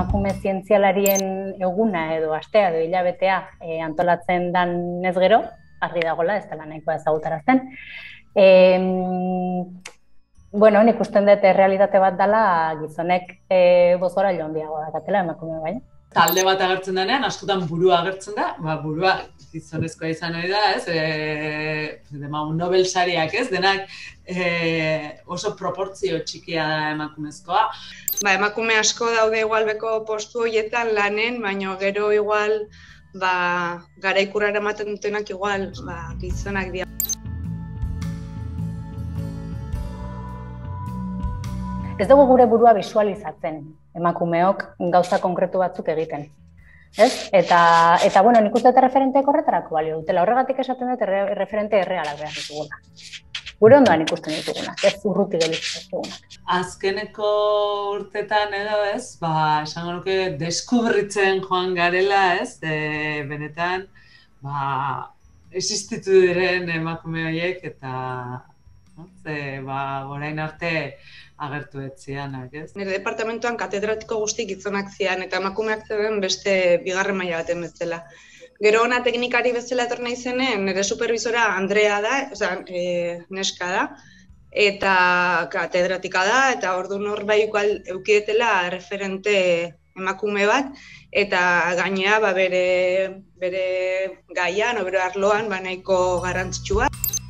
emakume zientzialarien eguna edo astea edo hilabetea antolatzen dan ez gero, argi dagoela, ez dela nahikoa ezagutarazten. Bueno, nik usten dut realitate bat dela gizonek bozora handiago dakatela emakume baina. Talde bat agertzen denean, askotan burua agertzen da, burua gizonezkoa izan hori da, Nobel sariak, denak oso proportzio txikia da emakumezkoa. Emakume asko daude igualbeko postu horietan lanen, baina gero igual garaikurrara ematen dutenak igual gizonak dira. Ez dugu gure burua bisualizatzen emakumeok gauza konkretu batzuk egiten. Eta bueno, nik uste dut referenteek horretarako balio dutela. Horregatik esaten dut referente errealak behar dituguna. Gure ondoan ikusten ditugunak, ez urruti gelditzen ditugunak. Azkeneko urtetan edo esango nuke deskubritzen joan garela, benetan, existitu diren emakume horiek eta orain arte agertu etzianak, Nire departamentuan katedratiko guztik gizonak zian eta emakumeak zeuden beste bigarren maila baten bezala. Gero ona teknikari bezala etorri naizenen, nire supervisora Andrea da, neska da, eta katedratika da, eta orduan hor eukidetela referente emakume bat, eta gainea bere gaian, bere arloan, nahiko garrantzitsua.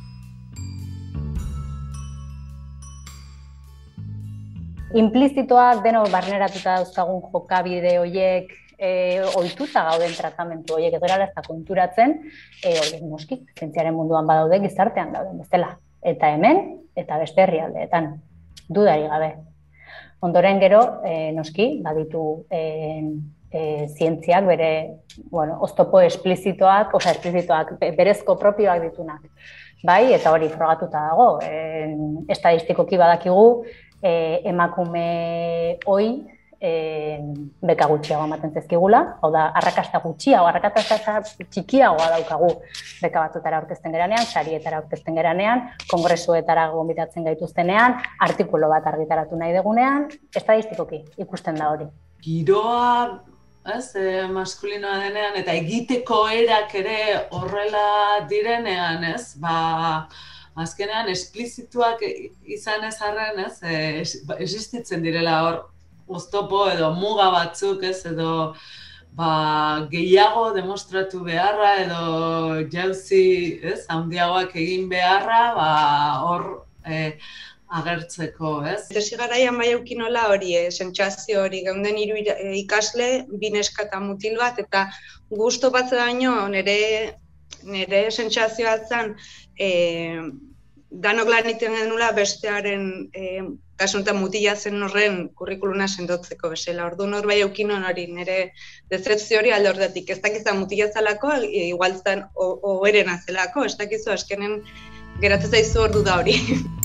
Implizitoak denok barneratuta dauzkagun jokabide horiek ohituta gauden tratamentu horiek ez gerala ez da konturatzen, horiek noski, zientziaren munduan badaude gizartean dauden bezala. Eta hemen, eta beste herrialdeetan, dudari gabe. Ondoren gero, noski, baditu zientziak bere oztopo esplizitoak, berezko propioak ditunak. Bai, eta hori frogatuta dago, estadistikoki badakigu, emakume hoi beka gutxiago ematen zezkigula, hau da, arrakasta gutxiago, arrakasta txikiagoa daukagu beka batutara aurkezten geranean, sarietara aurkezten geranean, kongresuetara gonbitatzen gaituztenean, artikulu bat argitaratu nahi degunean, estadistikoki ikusten da hori. Giroa, maskulinoa denean, eta egiteko erak ere horrela direnean, azkenean esplizituak izan ez arren, existitzen direla hor oztopo edo muga batzuk, edo gehiago demostratu beharra edo jauzi handiagoak egin beharra hor agertzeko, Tesi garaian bai eukinola hori, sentsazio hori, geunden 3 ikasle, 2 neska eta mutil bat, eta gusto bat daño nire sentsazioa zen danok lan egiten genula bestearen kasu honetan mutila zen horren kurrikuluna sendotzeko bezala. Orduan hor bai eukinon hori, nire dezepzio hori alde horretik. Ez dakizan mutila zelako, igual zen oherena zelako, ez dakizu azkenen geratzen zaizu ordu da hori.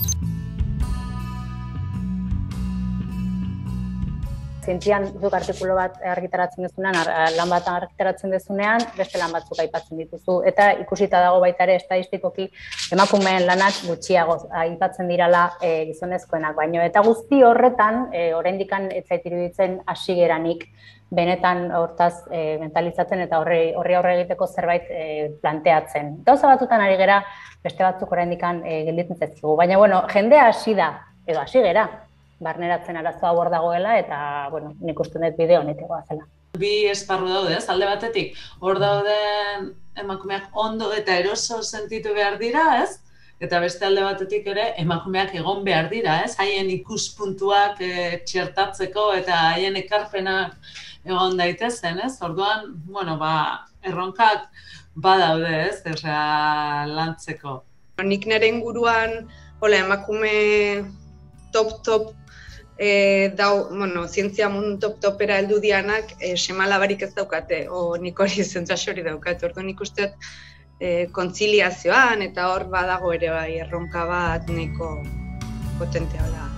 Zientzian zuk artikulu bat argitaratzen dezunean, lan bat argitaratzen dezunean, beste lan batzuk aipatzen dituzu. Eta ikusita dago baita ere estadistikoki emakumeen lanak gutxiago aipatzen dirala gizonezkoenak baino. Eta guzti horretan, oraindik ez zait iruditzen hasi geranik benetan hortaz mentalizatzen eta horri aurre egiteko zerbait planteatzen. Gauza batzutan ari gera, beste batzuk oraindik gelditzen zaizkigu. Baina, jendea hasi da, edo hasi gera. Barneratzen arazoa hor dagoela eta, nik uste dut bideo honetikoa zela. Bi esparru daude, alde batetik, hor dauden emakumeak ondo eta eroso sentitu behar dira, Eta beste alde batetik ere, emakumeak egon behar dira, haien ikuspuntuak txertatzeko eta haien ekarpenak egon daitezen, Orduan, erronkak badaude, lantzeko. Nik nire inguruan, emakume top zientzia mundu top-topera heldu dianak semalabarik ez daukate, nik hori zentzazio hori daukate. Orduan nik uste kontziliazioan eta hor badago ere erronka bat nahiko potentea da.